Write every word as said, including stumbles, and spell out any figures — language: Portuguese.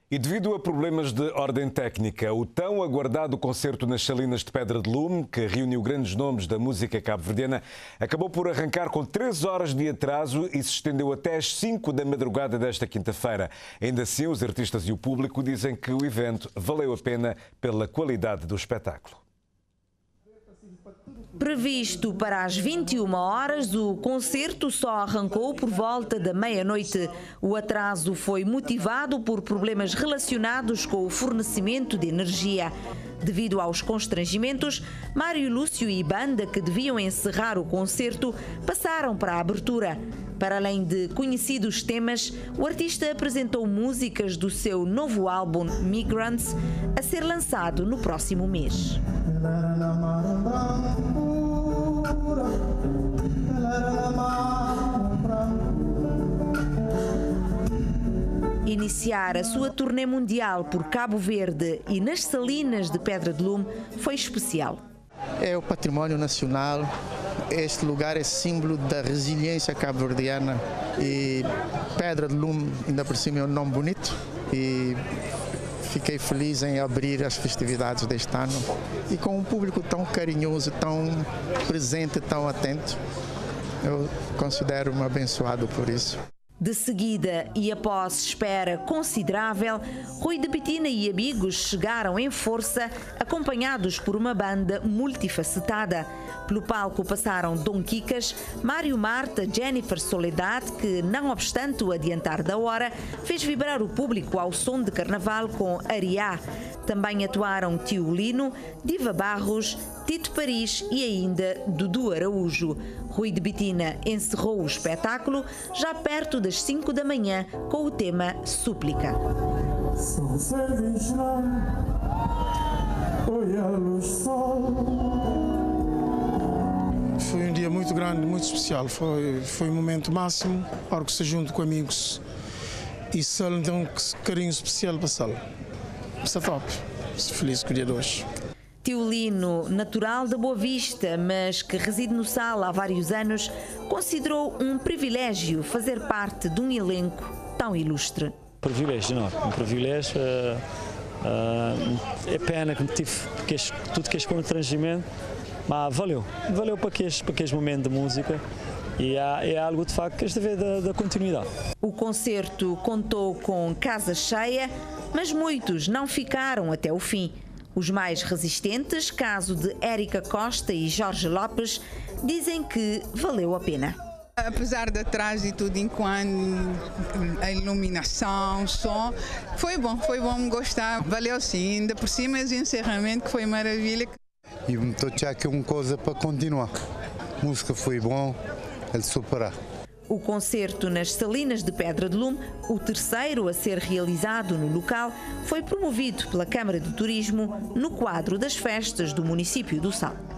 E devido a problemas de ordem técnica, o tão aguardado concerto nas Salinas de Pedra de Lume, que reuniu grandes nomes da música cabo-verdiana, acabou por arrancar com três horas de atraso e se estendeu até às cinco da madrugada desta quinta-feira. Ainda assim, os artistas e o público dizem que o evento valeu a pena pela qualidade do espetáculo. Previsto para as vinte e uma horas, o concerto só arrancou por volta da meia-noite. O atraso foi motivado por problemas relacionados com o fornecimento de energia. Devido aos constrangimentos, Mário Lúcio e banda que deviam encerrar o concerto passaram para a abertura. Para além de conhecidos temas, o artista apresentou músicas do seu novo álbum Migrants, a ser lançado no próximo mês. Iniciar a sua turnê mundial por Cabo Verde e nas Salinas de Pedra de Lume foi especial. É o património nacional. Este lugar é símbolo da resiliência cabo-verdiana e Pedra de Lume, ainda por cima, é um nome bonito. E fiquei feliz em abrir as festividades deste ano e com um público tão carinhoso, tão presente, tão atento. Eu considero-me abençoado por isso. De seguida, e após espera considerável, Rui de Bitina e amigos chegaram em força, acompanhados por uma banda multifacetada. Pelo palco passaram Dom Quicas, Mário Marta, Jennifer Soledad, que, não obstante o adiantar da hora, fez vibrar o público ao som de carnaval com Ariá. Também atuaram Tio Lino, Diva Barros, Tito Paris e ainda Dudu Araújo. Rui de Bitina encerrou o espetáculo já perto das cinco da manhã com o tema Súplica. Foi um dia muito grande, muito especial. Foi, foi um momento máximo, para que se junto com amigos e só então um carinho especial para a sala. Está top. Estou feliz com o dia de hoje. Tio Lino, natural da Boa Vista, mas que reside no Sal há vários anos, considerou um privilégio fazer parte de um elenco tão ilustre. Privilégio, não, um privilégio. Uh, uh, é pena que tive que este, tudo que este constrangimento, mas valeu, valeu para aquele, para aquele momento de música. E é, é algo de facto que este vê da, da continuidade. O concerto contou com casa cheia, mas muitos não ficaram até o fim. Os mais resistentes, caso de Érica Costa e Jorge Lopes, dizem que valeu a pena. Apesar do atraso e tudo, enquanto a iluminação, o som, foi bom, foi bom gostar, valeu sim, ainda por cima esse encerramento que foi maravilha. E me estou a aqui uma coisa para continuar, a música foi bom, ele superar. O concerto nas Salinas de Pedra de Lume, o terceiro a ser realizado no local, foi promovido pela Câmara de Turismo no quadro das festas do município do Sal.